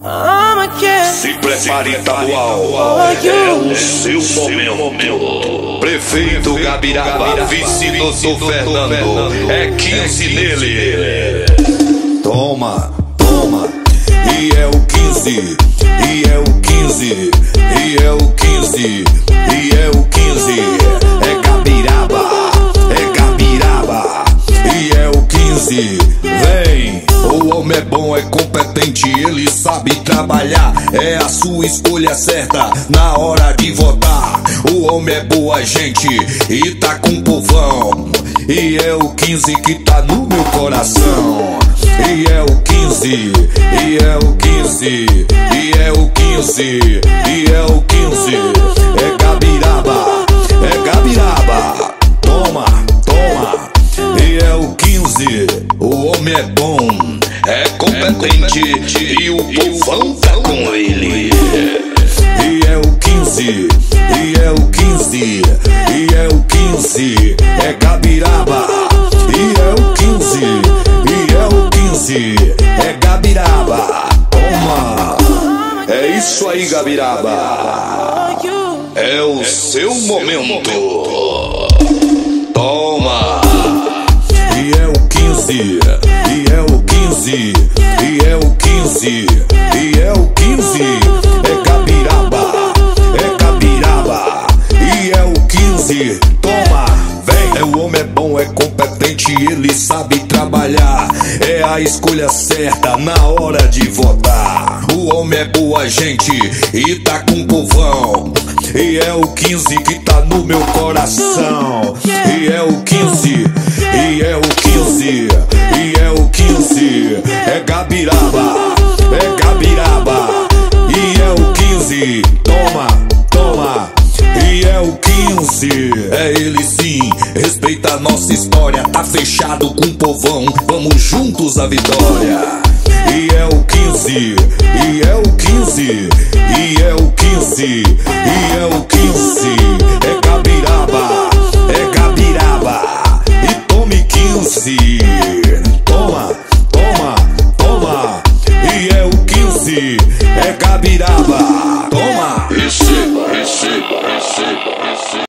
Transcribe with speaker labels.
Speaker 1: Se prepare, Itabual, é o seu momento. Prefeito Gabiraba, vice Doutor Fernando, é 15 nele.
Speaker 2: Toma, toma, e é o 15, e é o 15, e é o 15, e é o 15. É Gabiraba, é Gabiraba, e é o 15. Vem, o homem é bom, é competente, ele sabe trabalhar. É a sua escolha certa na hora de votar. O homem é boa gente e tá com o povão. E é o 15 que tá no meu coração. E é o 15, e é o 15, e é o 15, e é o 15. É Gabiraba, é Gabiraba. Toma, toma, e é o 15. O homem é bom,
Speaker 1: é competente e o povão tá com ele.
Speaker 2: E é o 15, e é o 15, e é o 15. É Gabiraba, e é o 15, e é o 15. É Gabiraba. Toma, é isso aí, Gabiraba.
Speaker 1: É o seu momento. Toma.
Speaker 2: E é o 15, e é o 15, e é o 15, e é o 15. É Gabiraba, é Gabiraba, e é o 15. Toma, vem. É, o homem é bom, é competente, ele sabe trabalhar. É a escolha certa na hora de votar. O homem é boa gente e tá com o povão. E é o 15 que tá no meu coração. E é o 15, e é o 15, e é o 15. É Gabiraba, é Gabiraba, e é o 15. Toma, toma, e é o 15. É ele sim, respeita a nossa história. Tá fechado com o povão, vamos juntos à vitória. E é o 15, e é o 15, e é o 15, e é o 15.